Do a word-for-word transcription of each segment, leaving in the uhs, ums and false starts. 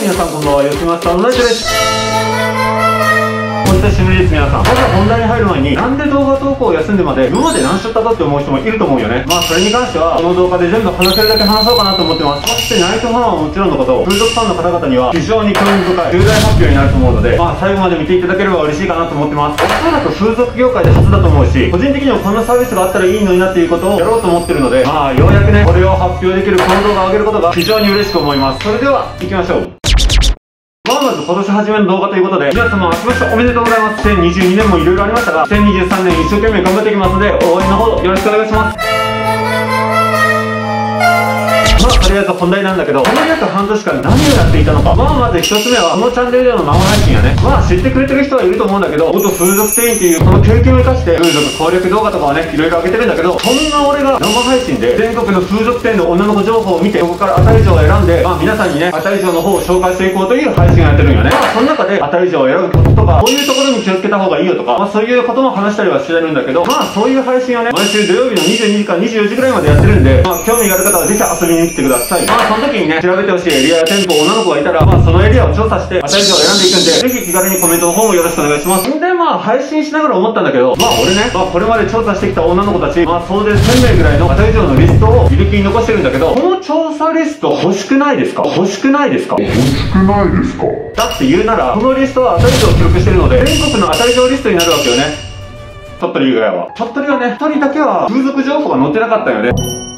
皆さんこんばんは、吉村さん、同じです。お久しぶりです。皆さん、まずは本題に入る前に、なんで動画投稿を休んでまで今まで何しちゃったかって思う人もいると思うよね。まあそれに関してはこの動画で全部話せるだけ話そうかなと思ってます。そしてナイトファンはもちろんのこと、風俗ファンの方々には非常に興味深い重大発表になると思うので、まあ最後まで見ていただければ嬉しいかなと思ってます。おそらく風俗業界で初だと思うし、個人的にはこんなサービスがあったらいいのになっていうことをやろうと思ってるので、まあようやくねこれを発表できるこの動画を上げることが非常に嬉しく思います。それでは行きましょう。まあまず今年初めの動画ということで、皆様明けましておめでとうございます。にせんにじゅうにねんもいろいろありましたが、にせんにじゅうさんねん一生懸命頑張っていきますので、応援の方よろしくお願いします。まあとりあえず本題なんだけど、この約半年間何をやっていたのか。まあまず一つ目はこのチャンネルでの生配信やね。まあ知ってくれてる人はいると思うんだけど、元風俗店員っていうこの経験を生かして風俗攻略動画とかはねいろいろ上げてるんだけど、そんな俺が生配信で全国の風俗店の女の子情報を見て、そこから当たり城を選んで、まあ皆さんにね当たり城の方を紹介していこうという配信をやってるんよね。まあその中で当たり城を選ぶこととか、こういうところに気をつけた方がいいよとか、まあそういうことも話したりはしてるんだけど、まあそういう配信をね毎週土曜日のにじゅうにじかにじゅうよじぐらいまでやってるんで、まあ興味がある方はぜひ遊びに来てください。まあその時にね調べてほしいエリアや店舗、女の子がいたら、まあそのエリアを調査して当たり城を選んでいくんで、ぜひ気軽にコメントの方もよろしくお願いします。んでまあ配信しながら思ったんだけど、まあ俺ね、まあこれまで調査してきた女の子たち、まあ総勢せんめいぐらいの当たり城のリストを履歴に残してるんだけど、この調査リスト欲しくないですか？欲しくないですか？ 欲しくないですか？ だって言うなら、このリストは当たり城を記録してるので、全国の当たり城リストになるわけよね。鳥取以外は。鳥取はね、ふたりだけは風俗情報が載ってなかったよね。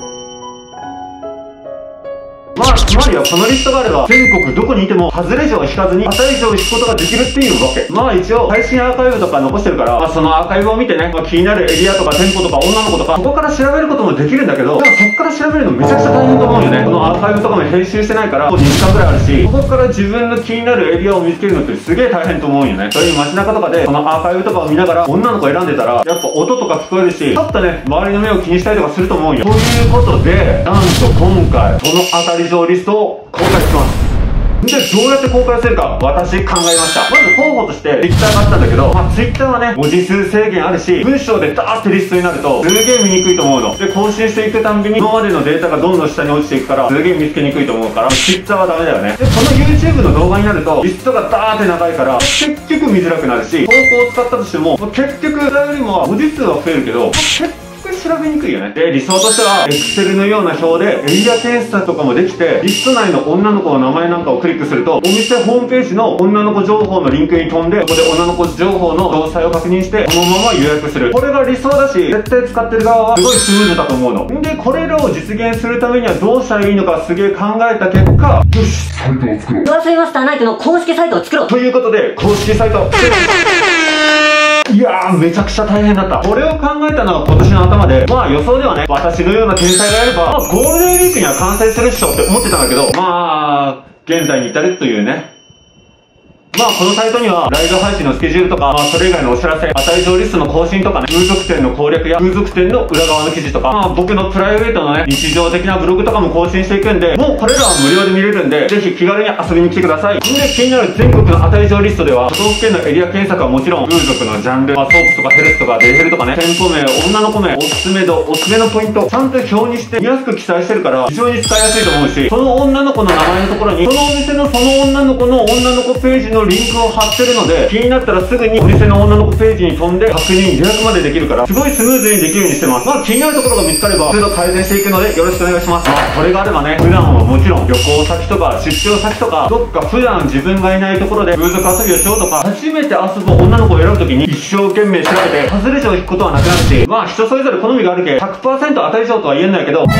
まあ、つまりはこのリストがあれば、全国どこにいても、外れ城を引かずに、当たり城を引くことができるっていうわけ。まあ一応、配信アーカイブとか残してるから、まあそのアーカイブを見てね、まあ気になるエリアとか店舗とか女の子とか、そこから調べることもできるんだけど、でもそこから調べるのめちゃくちゃ大変と思うよね。このアーカイブとかも編集してないから、もうにじかんくらいあるし、ここから自分の気になるエリアを見つけるのってすげえ大変と思うよね。そういう街中とかで、このアーカイブとかを見ながら、女の子選んでたら、やっぱ音とか聞こえるし、ちょっとね、周りの目を気にしたりとかすると思うよ。ということで、なんと今回、この当たり城リストを公開します。で、どうやって公開するか、私考えました。まず候補として Twitter があったんだけど、まあ Twitter はね、文字数制限あるし、文章でダーってリストになると、すげえ見にくいと思うの。で、更新していくたんびに、今までのデータがどんどん下に落ちていくから、すげえ見つけにくいと思うから、Twitter はダメだよね。で、この YouTube の動画になると、リストがダーって長いから、結局見づらくなるし、投稿を使ったとしても、結局、それよりも文字数は増えるけど、結調べにくいよね。で、理想としては Excel のような表でエリア検索とかもできて、リスト内の女の子の名前なんかをクリックすると、お店ホームページの女の子情報のリンクに飛んで、ここで女の子情報の詳細を確認して、そのまま予約する。これが理想だし、絶対使ってる側はすごいスムーズだと思うの。んで、これらを実現するためにはどうしたらいいのかすげえ考えた結果、よし、 サイトを作ろう。 ドアスイマスターナイトの公式サイトを作ろうということで、公式サイトいやー、めちゃくちゃ大変だった。これを考えたのは今年の頭で、まあ予想ではね、私のような天才がやれば、まあゴールデンウィークには完成するっしょって思ってたんだけど、まあ、現在に至るというね。まあこのサイトにはライブ配信のスケジュールとか、まあそれ以外のお知らせ、当たり城リストの更新とかね、風俗店の攻略や風俗店の裏側の記事とか、まあ僕のプライベートのね、日常的なブログとかも更新していくんで、もうこれらは無料で見れるんで、ぜひ気軽に遊びに来てください。んで気になる全国の当たり城リストでは、都道府県のエリア検索はもちろん、風俗のジャンル、まあソープとかヘルスとかデリヘルとかね、店舗名、女の子名、おすすめ度、おすすめのポイント、ちゃんと表にして見やすく記載してるから、非常に使いやすいと思うし、その女の子の名前のところに、そのお店のその女の子の女の子ページのリンクを貼ってるので、気になったらすぐにお店の女の子ページに飛んで確認予約までできるから、すごいスムーズにできるようにしてます。まあ気になるところが見つかれば、それを改善していくのでよろしくお願いします。まあこれがあればね、普段はもちろん旅行先とか出張先とか、どっか普段自分がいないところで風俗遊びをしようとか、初めて遊ぶ女の子を選ぶときに一生懸命調べて、外れ城を引くことはなくなるし、まあ人それぞれ好みがあるけ ひゃくパーセント 当たり城とは言えないけど、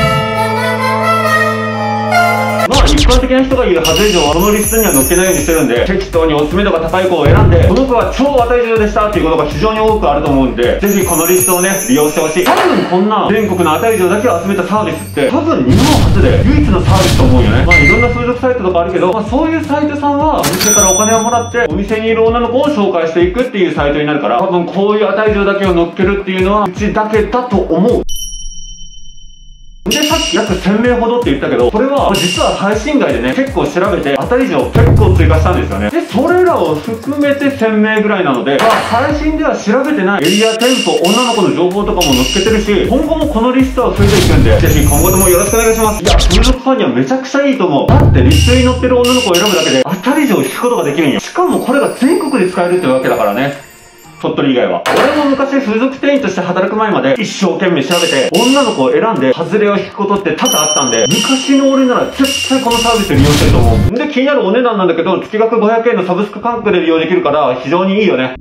まあ一般的な人が言う外れ城はこのリストには載っけないようにしてるんで、適当におすすめ度が高い子を選んで、この子は超当たり城でしたっていうことが非常に多くあると思うんで、ぜひこのリストをね利用してほしい。多分こんな全国の当たり城だけを集めたサービスって多分日本初で唯一のサービスと思うよね。まあいろんな風俗サイトとかあるけど、まあそういうサイトさんはお店からお金をもらってお店にいる女の子を紹介していくっていうサイトになるから、多分こういう当たり城だけを載っけるっていうのはうちだけだと思う。で、さっき約せんめいほどって言ったけど、これは実は配信外でね、結構調べて当たり以上結構追加したんですよね。で、それらを含めてせんめいぐらいなので、まあ配信では調べてないエリア、店舗、女の子の情報とかも載っけてるし、今後もこのリストは増えていくんで、ぜひ今後ともよろしくお願いします。いや、風俗ファンにはめちゃくちゃいいと思う。だってリストに載ってる女の子を選ぶだけで当たり以上引くことができるんよ。しかもこれが全国で使えるってわけだからね。鳥取以外は。俺も昔風俗店員として働く前まで一生懸命調べて女の子を選んで外れを引くことって多々あったんで、昔の俺なら絶対このサービス利用してると思う。で、気になるお値段なんだけど、月額ごひゃくえんのサブスク価格で利用できるから非常にいいよね。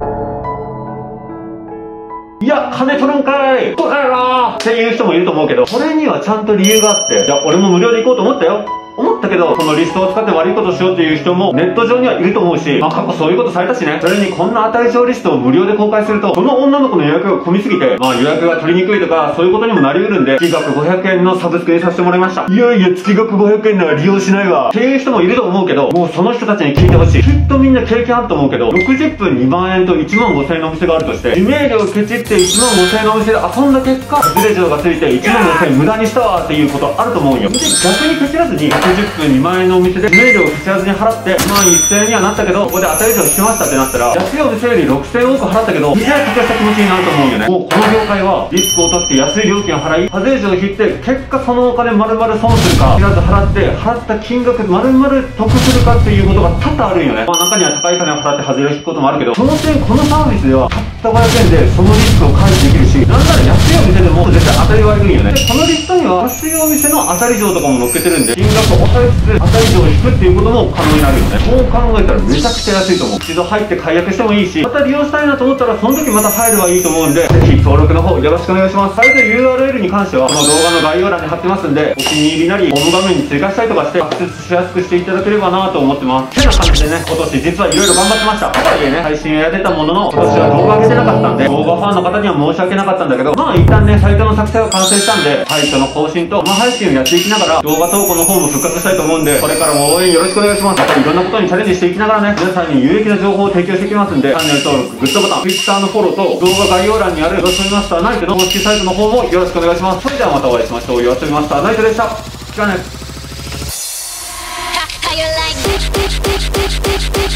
いや、金取るんかいそうだよなっていう人もいると思うけど、これにはちゃんと理由があって、いや、俺も無料で行こうと思ったよ。思ったけど、このリストを使って悪いことしようっていう人もネット上にはいると思うし、まあ過去そういうことされたしね。それにこんな当たり上リストを無料で公開すると、その女の子の予約が混みすぎて、まあ予約が取りにくいとか、そういうことにもなり得るんで、月額ごひゃくえんのサブスクにさせてもらいました。いやいや、月額ごひゃくえんなら利用しないわ。っていう人もいると思うけど、もうその人たちに聞いてほしい。きっとみんな経験あると思うけど、ろくじゅっぷんにまんえんといちまんごせんえんのお店があるとして、指名料ケチっていちまんごせんえんのお店で遊んだ結果、外れ状がついていちまんごせんえん無駄にしたわっていうことあると思うんよ。で、逆にケチらずにろくじゅっぷんにまんえんのお店で指名料をケチらずに払っていちまんせんえんにはなったけど、ここで当たり以上引きましたってなったら、安いお店よりろくせんえん多く払ったけど、いやケチした気持ちになると思うんよね。もうこの業界はリスクを取って安い料金を払い、外れ状を引いて、結果そのお金丸々損するか、知らず払って、払った金額丸々得するかっていうことが多々あるんよね。まあ中には高い金を払って外れを引くこともあるけど、その点このサービスではたったごひゃくえんでそのリスクを回避できるし、なんなら安いお店でも絶対当たり悪いんよね。で、このリストには安いお店の当たり状とかも載っけてるんで、金額を抑えつつ当たり状を引くっていうことも可能になるよね。そう考えたらめちゃくちゃ安いと思う。一度入って解約してもいいし、また利用したいなと思ったらその時また入ればいいと思うんで、ぜひ登録の方よろしくお願いします。サイト ユーアールエル に関してはこの動画の概要欄に貼ってますんで、お気に入りなりホーム画面に追加したりとかしてアクセスしやすくしていただければなと思ってます。てな感じでね、今年実はいろいろ頑張ってました。とはいえね、配信をやってたものの今年は動画上げてなかったんで、動画ファンの方には申し訳なかったんだけど、まあ一旦ね、サイトの作成が完成したんで、サイトの更新と生配信をやっていきながら動画投稿の方も復活したいと思うんで、これからも応援よろしくお願いします。またいろんなことにチャレンジしていきながらね、皆さんに有益な情報を提供していきますんで、チャンネル登録、グッドボタン、Twitter のフォローと動画概要欄にあるよろしくマスターナイトの公式サイトの方もよろしくお願いします。それではまたお会いしましょう。よろしくマスターナイトでした。じゃあね。